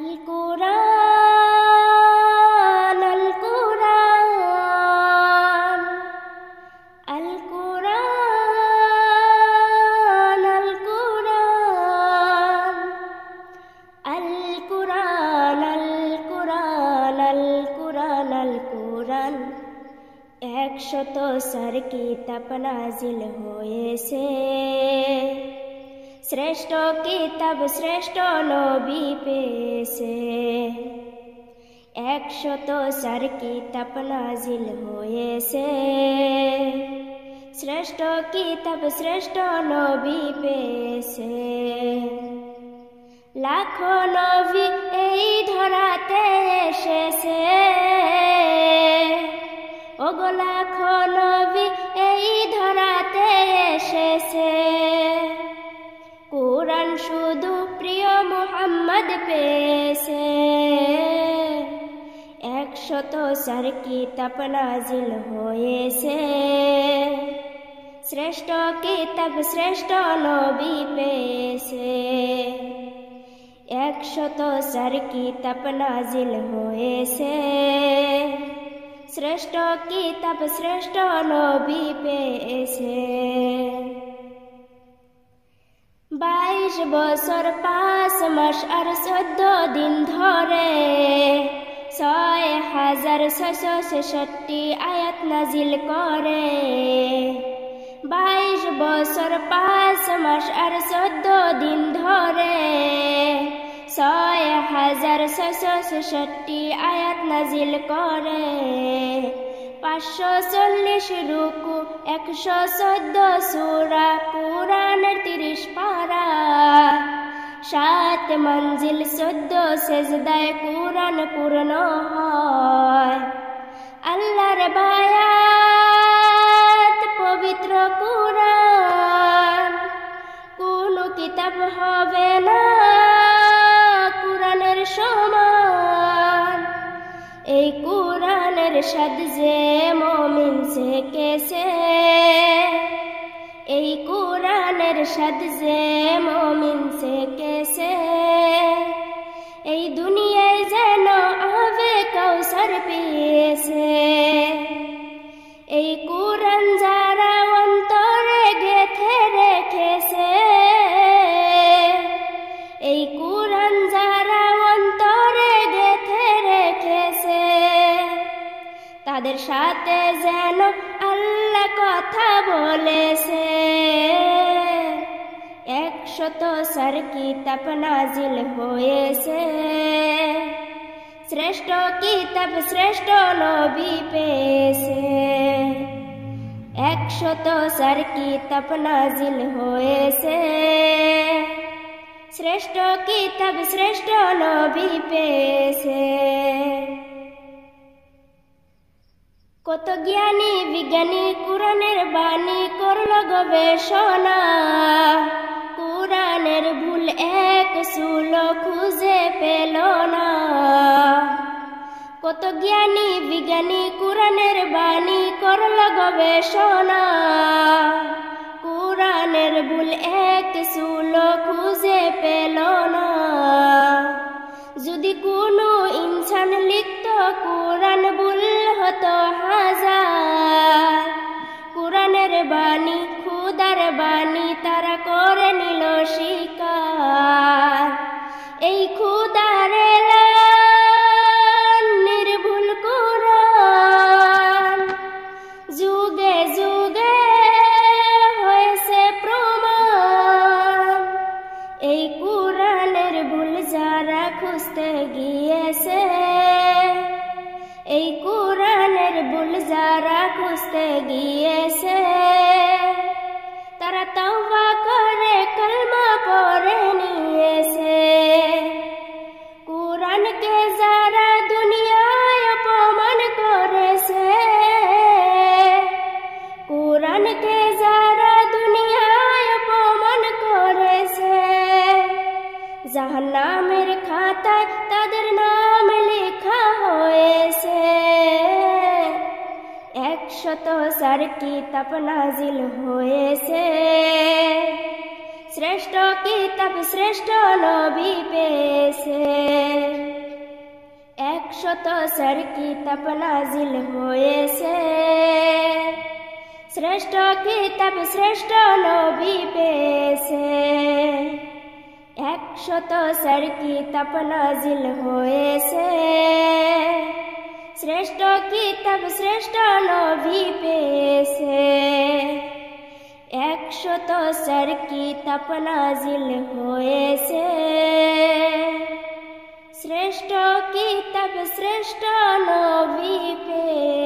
Al-Quran, Al-Quran, Al-Quran, Al-Quran, Al-Quran, Al-Quran, Al-Quran, একশত সার কিতাব নাজিল হয়েছে। শ্রেষ্ঠ কিতাব শ্রেষ্ঠ নবী পেয়েছে। একশত সার কিতাব নাজিল হয়েছে। শ্রেষ্ঠ কিতাব শ্রেষ্ঠ নবী পেয়েছে। লাখো নবী এই ধরাতে এসেছে। ওগো লাখো নবী এই ধরাতে এসেছে। কুরআন শুধু প্রিয় মুহাম্মদ পেয়েছে। একশত সার কিতাব নাজিল হয়েছে। শ্রেষ্ঠ কিতাব শ্রেষ্ঠ নবী পেয়েছে। একশত সার কিতাব নাজিল হয়েছে। শ্রেষ্ঠ কিতাব শ্রেষ্ঠ নবী পেয়েছে। 22 বছর 5 মাস আর 14 দিন ধরে 6666 আয়াত নাজিল করে। 22 বছর 5 মাস আর 14 দিন ধরে 6666 আয়াত নাজিল করে। 540 রুকু 114 সূরা কুরআনের 30 পারা। 7 মঞ্জিল 14 সেজদায় কুরআন পূর্ণ হয়। আল্লাহর বায়াত পবিত্র কুরআন। কোন কিতাব হবে না কুরআনের সমান। এই কুরআনের সাদ যে মুমিন শিখেছে। এই কুরআনের সাদ যে মুমিন শিখেছে। এই দুনিয়ায় যেন আবে কাউসার পেয়েছে। এই কুরআন যারা অন্তরে গেঁথে রেখেছে। এই কুরআন যারা অন্তরে গেঁথে রেখেছে। তাদের সাথে যেন আল্লাহ কথা বলেছে। একশত সার কিতাব নাজিল হয়েছে। শ্রেষ্ঠ কিতাব শ্রেষ্ঠ নবী পেয়েছে। একশত সার কিতাব নাজিল হয়েছে। শ্রেষ্ঠ কিতাব শ্রেষ্ঠ নবী পেয়েছে। কত জ্ঞানী বিজ্ঞানী কুরআনের বাণী করল গবেষণা। কুরআনের ভুল এক চুল খুঁজে পেল না। কত জ্ঞানী বিজ্ঞানী কুরআনের বাণী করল গবেষণা। কুরআনের ভুল এক চুল খুঁজে পেল না। যদি কোনো ইনসান লিখত কুরআন ভুল হতো হাজার। কুরআনের বাণী খুদার বাণী তারা করে নিল স্বীকার। এই খুদার এলান নির্ভুল কুরআন। যুগে যুগে হয়েছে প্রমাণ। এই কুরআনের ভুল যারা খুঁজতে গিয়েছে। এই কুরআনের ভুল যারা খুঁজতে গিয়েছে। তারা তওবা করে কলমা পড়ে নিয়েছে। কুরআনকে যারা দুনিয়ায় অপমান করেছে। কুরআনকে যারা দুনিয়ায় অপমান করেছে। জাহান্নামের খাতায় তাদের নাম লেখা হয়েছে। একশত সার কিতাব নাজিল হয়েছে। শ্রেষ্ঠ কিতাব শ্রেষ্ঠ নবী পেয়েছে। শতসর কিতাব নাজিল হয়েছে, শ্রেষ্ঠ কিতাব শ্রেষ্ঠ নবী পেয়েছে। 100 কিতাব নাজিল হয়েছে, শ্রেষ্ঠ কিতাব শ্রেষ্ঠ নবী পেয়েছে। 100 কিতাব নাজিল হয়েছে, শ্রেষ্ঠ কিতাব শ্রেষ্ঠ নবী পেয়েছে।